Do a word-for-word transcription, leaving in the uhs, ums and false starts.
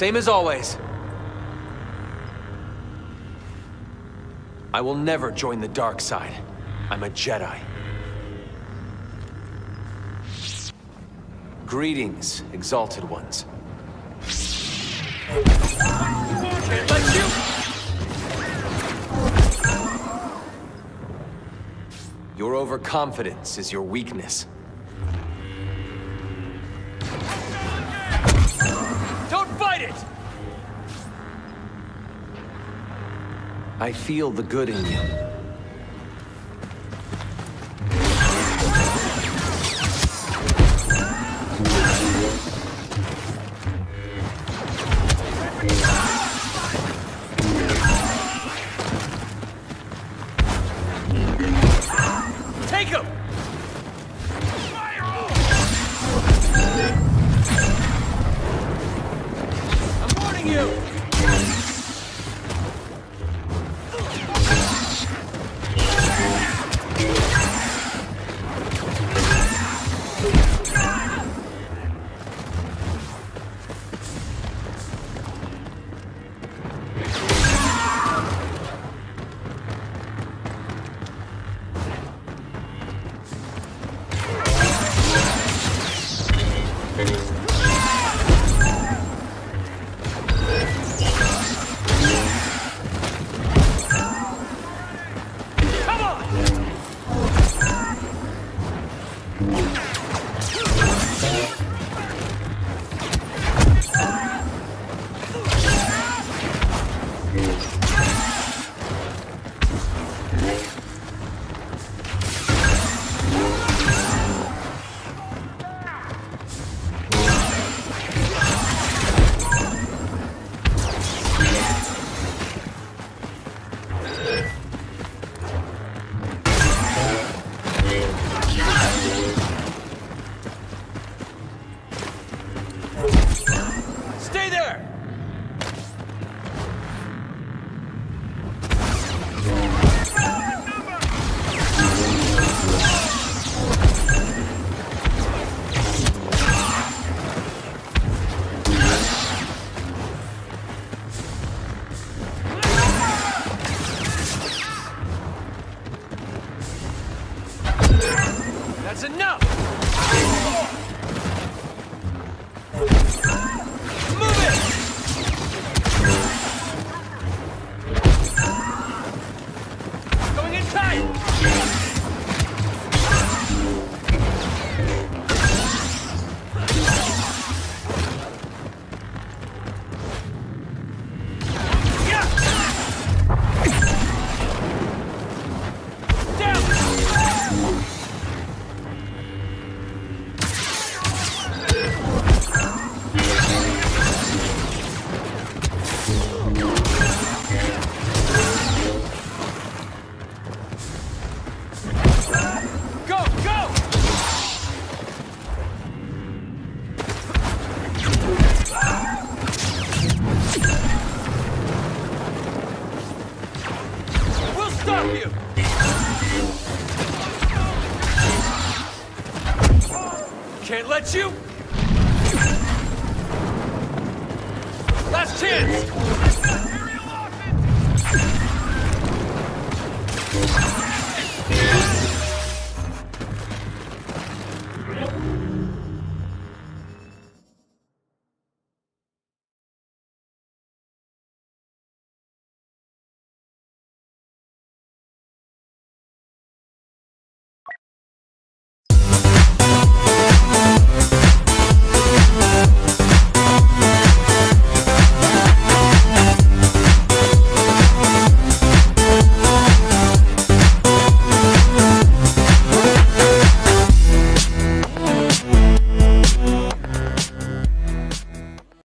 Same as always. I will never join the dark side. I'm a Jedi. Greetings, exalted ones. Can't let you! Your overconfidence is your weakness. Don't fight it! I feel the good in you. Take him! I'm warning you! Stay there! That's enough! Move it! Going in tight! Yeah! Down! Go, go! We'll stop you! Can't let you! Last chance!